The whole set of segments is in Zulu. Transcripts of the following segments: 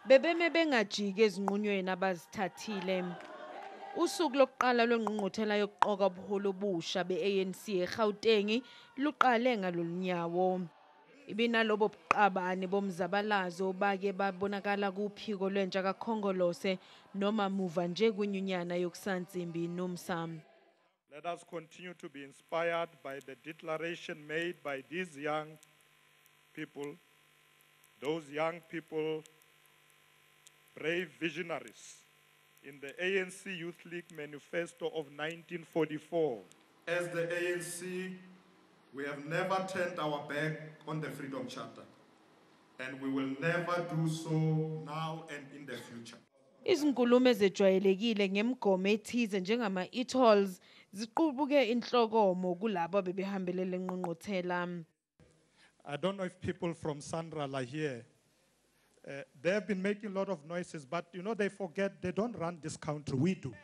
bebeme bengajiki ezinqunyweni abazithathile. Usuku lokuqala lwengqungquthela yokuqoka ubuholi obusha be-ANC eGauteng luqale ngalolunyawo. Ibinalobo buqabane bomzabalazo bake babonakala kuphiko lwentsha kaKhongolose noma muva nje kwinyunyana yokusansimbi NUMSA. Let us continue to be inspired by the declaration made by these young people, those young people, brave visionaries, in the ANC Youth League Manifesto of 1944. As the ANC, we have never turned our back on the Freedom Charter, and we will never do so now and in the future. Izinkulumo ezejwayelekile ngemigomo ethize njengama-e-tolls ziqubuke inhlokomo kulabo bebehambele le ngqungquthela. I don't know if people from Sanral are here. They have been making a lot of noises, but you know, they forget they don't run this country, we do.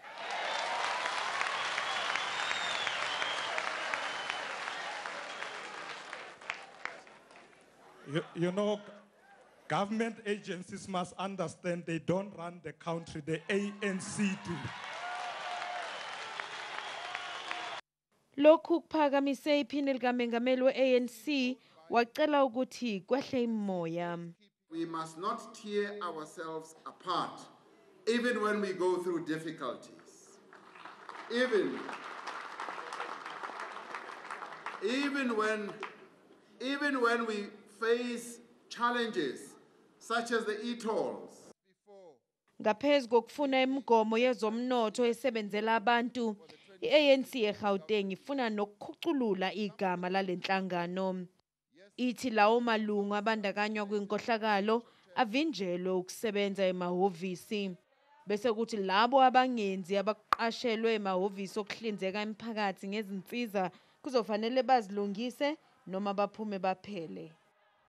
You know, government agencies must understand they don't run the country, the ANC do. Lokhu kuphakamise iphini likamengameli we-ANC wacela ukuthi kwehle imoya. We must not tear ourselves apart, even when we go through difficulties. Even when we face challenges such as the e-tolls. Ngaphezu kokufuna imigomo yezomnotho esebenzela abantu, i-ANC eGauteng ifuna nokukhuculula igama lalenhlangano. Ithi lawo malungu abandakanywa kwinkohlakalo avinjelwe ukusebenza emahhovisi. Bese kuthi labo abangenzi abaqashelwe emahhovisi okuhlinzeka imiphakathi ngezinsiza kuzofanele bazilungise noma baphume baphele.